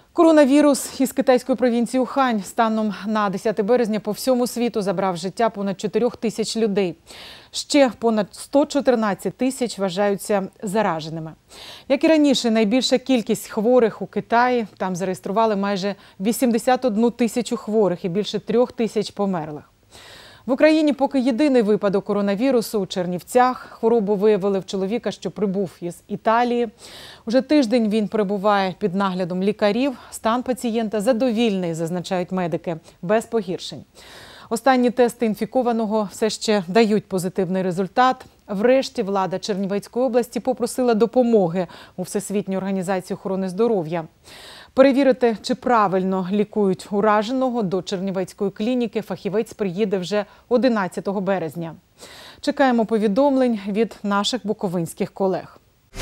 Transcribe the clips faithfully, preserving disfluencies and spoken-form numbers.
Коронавірус із китайської провінції Ухань станом на десяте березня по всьому світу забрав життя понад чотирьох тисяч людей. Ще понад сто чотирнадцять тисяч вважаються зараженими. Як і раніше, найбільша кількість хворих у Китаї. Там зареєстрували майже вісімдесят одну тисячу хворих і більше трьох тисяч померлих. В Україні поки єдиний випадок коронавірусу у Чернівцях. Хворобу виявили в чоловіка, що прибув із Італії. Уже тиждень він перебуває під наглядом лікарів. Стан пацієнта задовільний, зазначають медики, без погіршень. Останні тести інфікованого все ще дають позитивний результат. Врешті влада Чернівецької області попросила допомоги у Всесвітню організацію охорони здоров'я. Перевірити, чи правильно лікують ураженого, до Чернівецької клініки фахівець приїде вже одинадцятого березня. Чекаємо повідомлень від наших буковинських колег.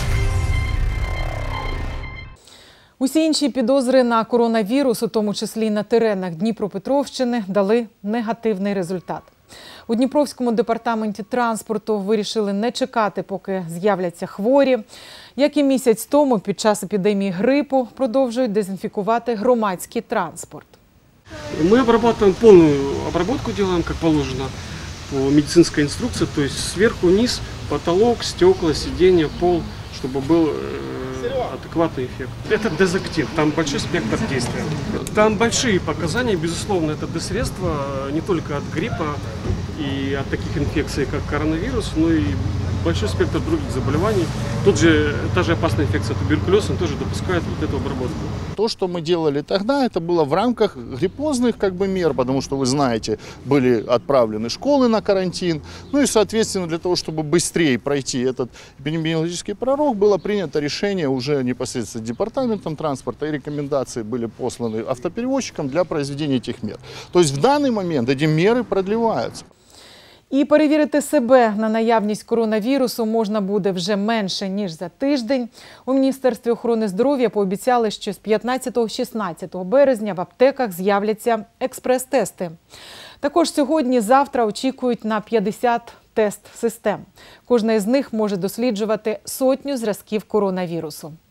Усі інші підозри на коронавірус, у тому числі на теренах Дніпропетровщини, дали негативний результат. У Дніпровському департаменті транспорту вирішили не чекати, поки з'являться хворі. Як і місяць тому, під час епідемії грипу, продовжують дезінфікувати громадський транспорт. Мы обрабатываем полную обработку, делаем как положено по медицинской инструкции, то есть сверху вниз, потолок, стекла, сиденья, пол, чтобы был адекватный эффект. Это дезактив, там большой спектр действия. Там большие показания, безусловно, это дезсредство не только от гриппа и от таких инфекций, как коронавирус, но и большой спектр других заболеваний. Тут же, та же опасная инфекция туберкулез, он тоже допускает вот эту обработку. То, что мы делали тогда, это было в рамках гриппозных как бы мер, потому что, вы знаете, были отправлены школы на карантин. Ну и, соответственно, для того, чтобы быстрее пройти этот эпидемиологический пророк, было принято решение уже непосредственно департаментом транспорта, и рекомендации были посланы автоперевозчикам для произведения этих мер. То есть в данный момент эти меры продлеваются. І перевірити себе на наявність коронавірусу можна буде вже менше, ніж за тиждень. У Міністерстві охорони здоров'я пообіцяли, що з п'ятнадцятого-шістнадцятого березня в аптеках з'являться експрес-тести. Також сьогодні-завтра очікують на п'ятдесят тест-систем. Кожна із них може досліджувати сотню зразків коронавірусу.